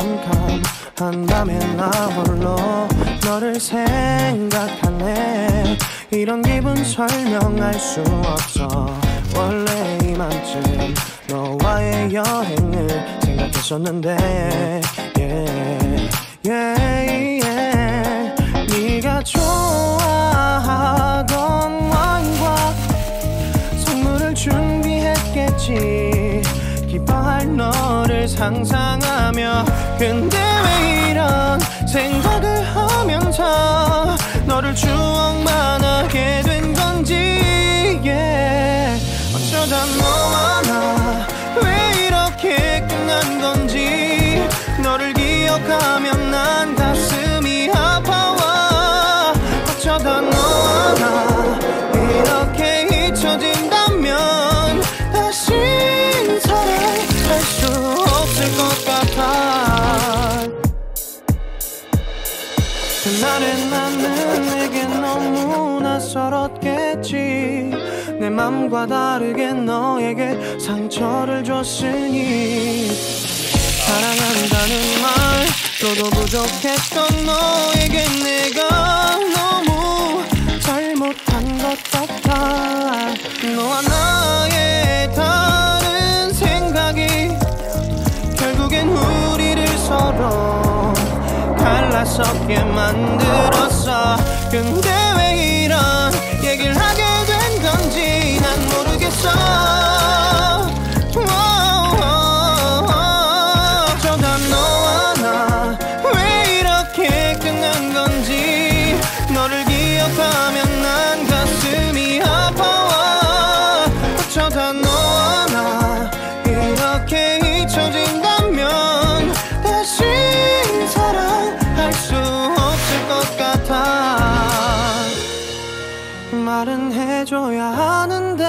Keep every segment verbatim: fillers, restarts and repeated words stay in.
캄캄한 밤에 나 홀로 너를 생각하네. 이런 기분 설명할 수 없어. 원래 이맘쯤 너와의 여행을 생각했었는데 yeah, yeah, yeah. 네가 좋아하던 와인과 선물을 준비했겠지. 기뻐할 너를 상상하며. 근데 왜 이런 생각을 하면서 너를 추억만 하게 된 건지 yeah. 어쩌다 너와 나 왜 이렇게 끝난 건지. 너를 기억하면 난 가슴이 아파와. 어쩌다 너와 나 이렇게 잊혀진다면 다시 사랑할 수 없을 것 같아. 그날의 나는 내게 너무 낯설었겠지. 내 맘과 다르게 너에게 상처를 줬으니. 사랑한다는 말 너도 부족했던 너에게 내가 너무 잘못한 것 같아. 너와 나의 다른 생각이 결국엔 우리를 서로 갈라서게 만들었어. 근데 왜 이런 얘기를 하게 된 건지 난 모르겠어. 어쩌다 너와 나 왜 이렇게 끝난 건지. 너를 기억하면 난 가슴이 아파와. 어쩌다 너와 나 이렇게 잊혀진다면 다시 사랑할 수 없을 것 같아. 말은 해줘야 하는데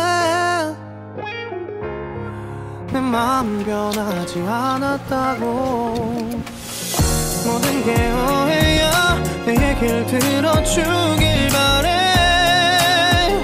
내 마음 변하지 않았다고. 모든 게 오해야. 내 얘길 들어주길 바래.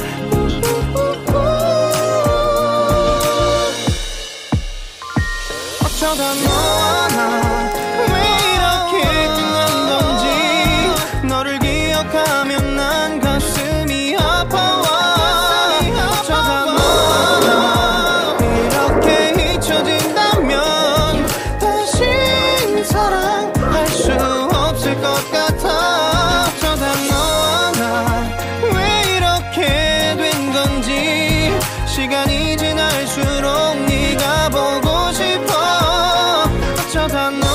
어쩌다 너와 나 왜 이렇게 끝난 건지. 너를 기억하면 난 가슴이 아파와. 어쩌다 너와 나 이렇게 잊혀진다면 다시 사랑할 수 없을 것 같아. 어쩌다 너와 나 왜 이렇게 된 건지. 시간이 지날수록 네가 보고 싶어. 어쩌다 너